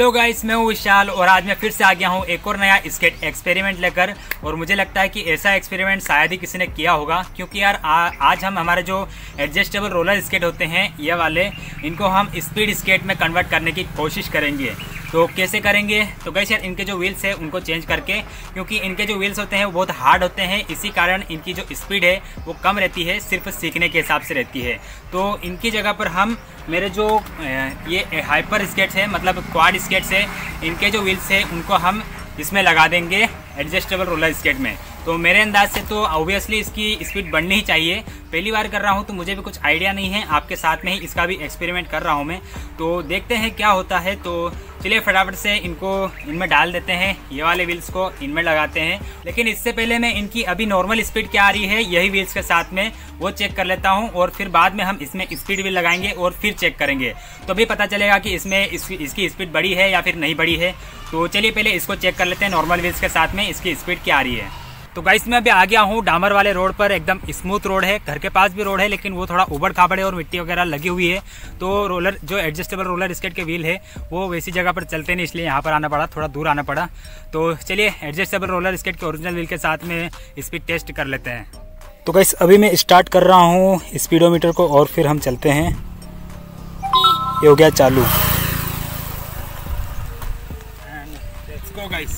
Hello guys, मैं हूँ विशाल और आज मैं फिर से आ गया हूँ एक और नया स्केट एक्सपेरिमेंट लेकर। और मुझे लगता है कि ऐसा एक्सपेरिमेंट शायद ही किसी ने किया होगा, क्योंकि यार आज हम हमारे जो एडजस्टेबल रोलर स्केट होते हैं ये वाले, इनको हम स्पीड स्केट में कन्वर्ट करने की कोशिश करेंगे। तो कैसे करेंगे? तो गाइस यार इनके जो व्हील्स है उनको चेंज करके, क्योंकि इनके जो व्हील्स होते हैं वो बहुत हार्ड होते हैं, इसी कारण इनकी जो स्पीड है वो कम रहती है, सिर्फ सीखने के हिसाब से रहती है। तो इनकी जगह पर हम मेरे जो ये हाइपर स्केट्स है, मतलब क्वाड स्केट्स है, इनके जो व्हील्स है उनको हम इसमें लगा देंगे एडजस्टेबल रोलर स्केट में। तो मेरे अंदाज से तो ऑब्वियसली इसकी स्पीड बढ़नी ही चाहिए। पहली बार कर रहा हूँ तो मुझे भी कुछ आइडिया नहीं है, आपके साथ में ही इसका भी एक्सपेरिमेंट कर रहा हूँ मैं। तो देखते हैं क्या होता है। तो चलिए फटाफट से इनको इनमें डाल देते हैं, ये वाले व्हील्स को इनमें लगाते हैं। लेकिन इससे पहले मैं इनकी अभी नॉर्मल स्पीड क्या आ रही है यही व्हील्स के साथ में वो चेक कर लेता हूँ, और फिर बाद में हम इसमें स्पीड भी लगाएंगे और फिर चेक करेंगे। तो अभी पता चलेगा कि इसमें इसकी स्पीड बढ़ी है या फिर नहीं बढ़ी है। तो चलिए पहले इसको चेक कर लेते हैं नॉर्मल व्हील्स के साथ में इसकी स्पीड क्या आ रही है। तो गाइस मैं अभी आ गया हूँ डामर वाले रोड पर, एकदम स्मूथ रोड है, घर के पास भी रोड है लेकिन वो थोड़ा उबड़ खाबड़ है और मिट्टी वगैरह लगी हुई है। तो रोलर जो एडजस्टेबल रोलर स्केट के व्हील है वो वैसी जगह पर चलते नहीं, इसलिए यहाँ पर आना पड़ा, थोड़ा दूर आना पड़ा। तो चलिए एडजस्टेबल रोलर स्केट के ओरिजिनल व्हील के साथ में स्पीड टेस्ट कर लेते हैं। तो गाइस अभी मैं स्टार्ट कर रहा हूँ स्पीडोमीटर को और फिर हम चलते हैं। ये हो गया चालू। Let's go guys.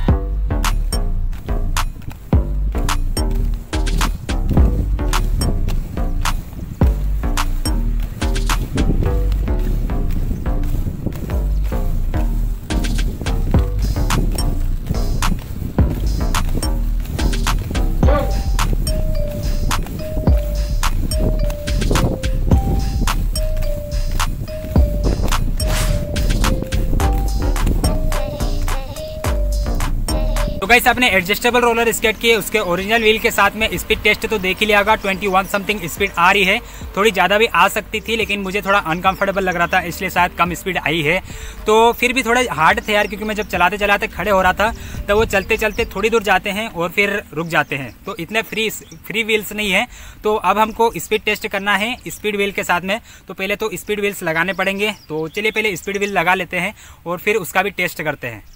तो गाइस आपने एडजस्टेबल रोलर स्केट के उसके ओरिजिनल व्हील के साथ में स्पीड टेस्ट तो देख ही लिया होगा। 21 समथिंग स्पीड आ रही है, थोड़ी ज़्यादा भी आ सकती थी लेकिन मुझे थोड़ा अनकंफर्टेबल लग रहा था, इसलिए शायद कम स्पीड आई है। तो फिर भी थोड़े हार्ड थे यार, क्योंकि मैं जब चलाते चलाते खड़े हो रहा था तो वो चलते चलते थोड़ी दूर जाते हैं और फिर रुक जाते हैं, तो इतने फ्री व्हील्स नहीं है। तो अब हमको स्पीड टेस्ट करना है स्पीड व्हील के साथ में, तो पहले तो स्पीड व्हील्स लगाने पड़ेंगे। तो चलिए पहले स्पीड व्हील लगा लेते हैं और फिर उसका भी टेस्ट करते हैं।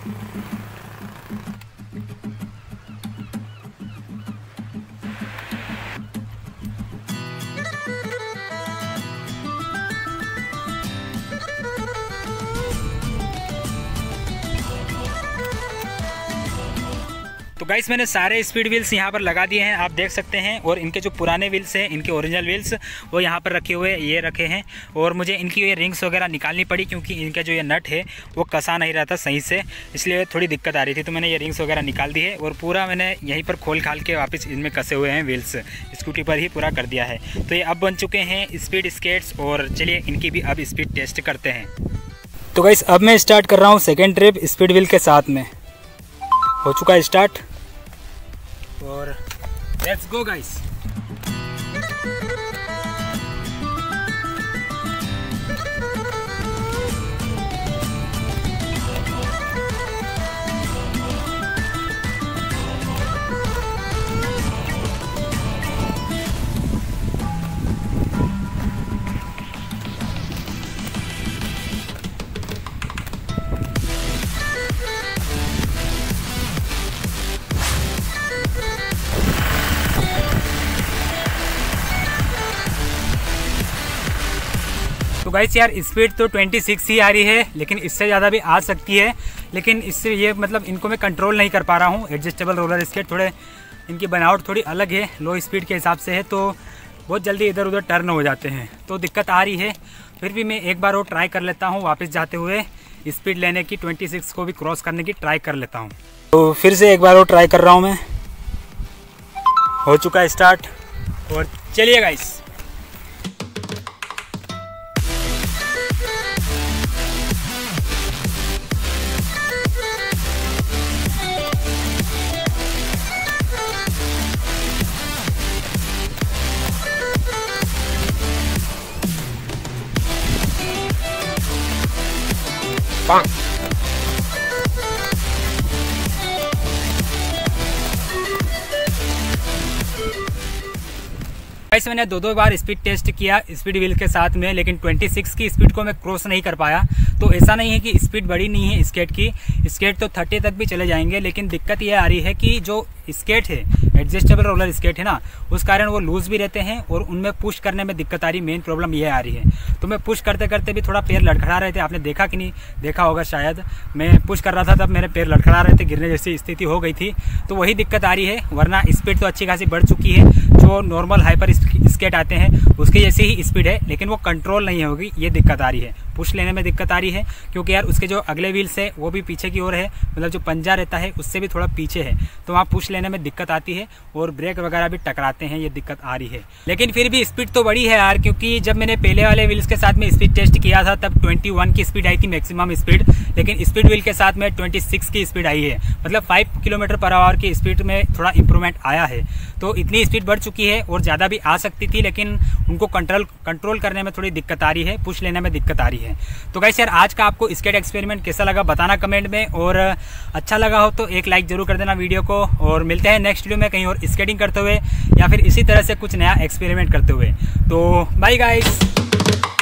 तो गाइस मैंने सारे स्पीड व्हील्स यहाँ पर लगा दिए हैं, आप देख सकते हैं। और इनके जो पुराने व्हील्स हैं, इनके ओरिजिनल व्हील्स, वो यहाँ पर रखे हुए ये रखे हैं। और मुझे इनकी ये रिंग्स वगैरह निकालनी पड़ी, क्योंकि इनका जो ये नट है वो कसा नहीं रहा था सही से, इसलिए थोड़ी दिक्कत आ रही थी। तो मैंने ये रिंग्स वगैरह निकाल दी है और पूरा मैंने यहीं पर खोल खाल के वापस इनमें कसे हुए हैं व्हील्स, स्कूटी पर ही पूरा कर दिया है। तो ये अब बन चुके हैं स्पीड स्केट्स, और चलिए इनकी भी अब स्पीड टेस्ट करते हैं। तो गाइस अब मैं स्टार्ट कर रहा हूँ सेकेंड ट्रिप स्पीड व्हील के साथ में। हो चुका है स्टार्ट और लेट्स गो गाइस। तो गाइस यार स्पीड तो 26 ही आ रही है, लेकिन इससे ज़्यादा भी आ सकती है। लेकिन इससे ये मतलब इनको मैं कंट्रोल नहीं कर पा रहा हूँ। एडजस्टेबल रोलर स्केट थोड़े इनकी बनावट थोड़ी अलग है, लो स्पीड के हिसाब से है, तो बहुत जल्दी इधर उधर टर्न हो जाते हैं, तो दिक्कत आ रही है। फिर भी मैं एक बार और ट्राई कर लेता हूँ, वापस जाते हुए स्पीड लेने की, 26 को भी क्रॉस करने की ट्राई कर लेता हूँ। तो फिर से एक बार और ट्राई कर रहा हूँ मैं। हो चुका है स्टार्ट और चलिए गाइस। Bang. गाइस मैंने दो बार स्पीड टेस्ट किया स्पीड व्हील के साथ में, लेकिन 26 की स्पीड को मैं क्रॉस नहीं कर पाया। तो ऐसा नहीं है कि स्पीड बड़ी नहीं है स्केट की, स्केट तो 30 तक भी चले जाएंगे, लेकिन दिक्कत ये आ रही है कि जो स्केट है, एडजस्टेबल रोलर स्केट है ना, उस कारण वो लूज भी रहते हैं और उनमें पुश करने में दिक्कत आ रही। मेन प्रॉब्लम ये आ रही है। तो मैं पुश करते करते भी थोड़ा पैर लड़खड़ा रहे थे, आपने देखा कि नहीं देखा होगा शायद, मैं पुश कर रहा था तब मेरे पैर लड़खड़ा रहे थे, गिरने जैसी स्थिति हो गई थी। तो वही दिक्कत आ रही है, वरना स्पीड तो अच्छी खासी बढ़ चुकी है। जो नॉर्मल हाइपर स्केट आते हैं उसके जैसी ही स्पीड है, लेकिन वो कंट्रोल नहीं होगी, ये दिक्कत आ रही है। पुश लेने में दिक्कत आ रही है क्योंकि यार उसके जो अगले व्हील्स है वो भी पीछे की ओर है, मतलब जो पंजा रहता है उससे भी थोड़ा पीछे है, तो वहाँ पुश लेने में दिक्कत आती है और ब्रेक वगैरह भी टकराते हैं, ये दिक्कत आ रही है। लेकिन फिर भी स्पीड तो बड़ी है यार, क्योंकि जब मैंने पहले वाले व्हील्स के साथ में स्पीड टेस्ट किया था तब 21 की स्पीड आई थी मैक्सिमम स्पीड, लेकिन स्पीड व्हील के साथ में 26 की स्पीड आई है, मतलब 5 किलोमीटर पर आवर की स्पीड में थोड़ा इंप्रूवमेंट आया है। तो इतनी स्पीड बढ़ चुकी है और ज़्यादा भी आ सकती थी, लेकिन उनको कंट्रोल करने में थोड़ी दिक्कत आ रही है, पुश लेने में दिक्कत आ रही है। तो गाइस यार आज का आपको स्केट एक्सपेरिमेंट कैसा लगा बताना कमेंट में, और अच्छा लगा हो तो एक लाइक जरूर कर देना वीडियो को। और मिलते हैं नेक्स्ट वीडियो में कहीं और स्केटिंग करते हुए या फिर इसी तरह से कुछ नया एक्सपेरिमेंट करते हुए। तो बाय गाइस।